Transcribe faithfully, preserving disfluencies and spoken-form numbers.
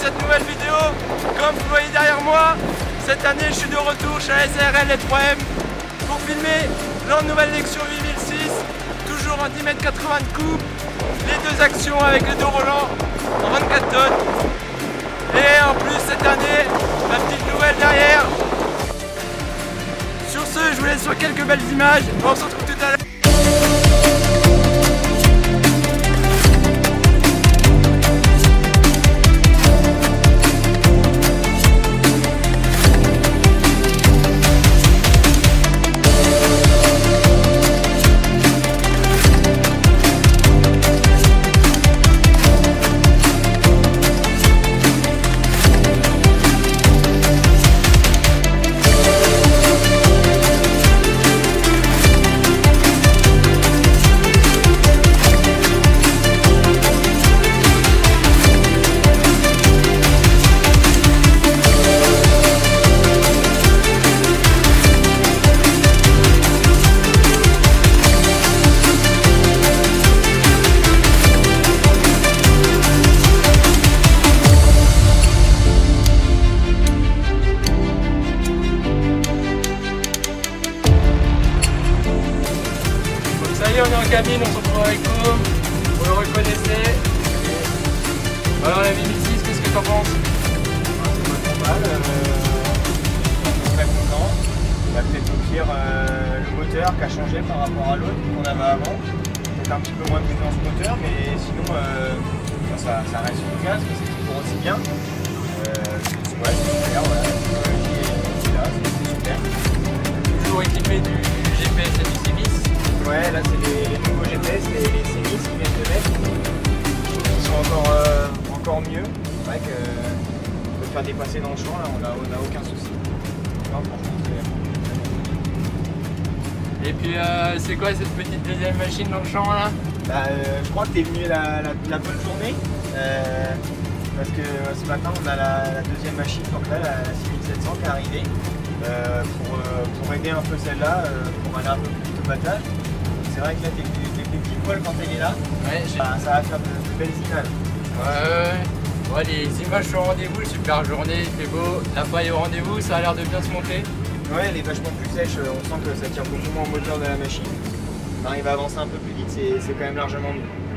cette nouvelle vidéo. Comme vous voyez derrière moi, cette année je suis de retour chez S R L et trois M pour filmer leur nouvelle Lexion huit mille six, toujours en dix mètres quatre-vingts de coupe, les deux actions avec les deux Roland en vingt-quatre tonnes. Et en plus cette année, la petite nouvelle derrière. Sur ce, je vous laisse sur quelques belles images. On se retrouve tout à l'heure. On est en cabine, on se retrouve avec vous, vous le reconnaissez. Alors la huit mille six, qu'est-ce que tu en penses? C'est pas trop mal, euh, je suis très content. Il y a peut-être au pire euh, le moteur qui a changé par rapport à l'autre qu'on avait avant. Peut-être un petit peu moins de puissance moteur, mais sinon euh, ça, ça reste efficace, c'est toujours aussi bien. Euh, ouais, c'est super, voilà. La technologie est là, c'est super. Toujours équipé du G P S et du C M I S. Ouais, là c'est les, les nouveaux G P S, les, les C M I S qui viennent de mettre. Ils sont encore, euh, encore mieux. C'est vrai que euh, de faire dépasser dans le champ, là on n'a on a aucun souci. Non, franchement, et puis euh, c'est quoi cette petite deuxième machine dans le champ là? Bah, euh, je crois que tu es venu la, la, la bonne journée. Euh, parce que euh, ce matin on a la, la deuxième machine, donc là la six mille sept cents qui est arrivée. Euh, pour, euh, pour aider un peu celle-là, euh, pour aller un peu plus vite au battage. C'est vrai que là, t'es pile poil quand elle est là, ouais, ça, ça va faire de, de belles images. Ouais, ouais, ouais, les images sont au rendez-vous, super journée, il fait beau, la paille au rendez-vous, ça a l'air de bien se monter. Ouais, elle est vachement plus sèche, on sent que ça tire beaucoup moins au moteur de la machine. On arrive à avancer un peu plus vite, c'est quand même largement mieux.